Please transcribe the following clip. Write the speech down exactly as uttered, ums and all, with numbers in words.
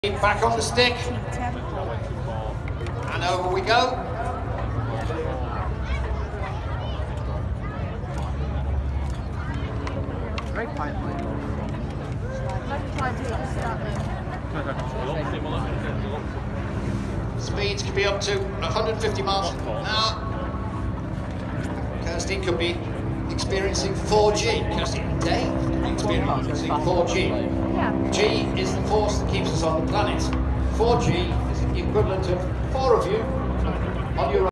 Back on the stick, and over we go. Speeds could be up to one hundred fifty miles an hour. Kirsty could be experiencing four G. Kirsty and Dave could be experiencing four G. G is the force that keeps us on the planet. four G is the equivalent of four of you on your own.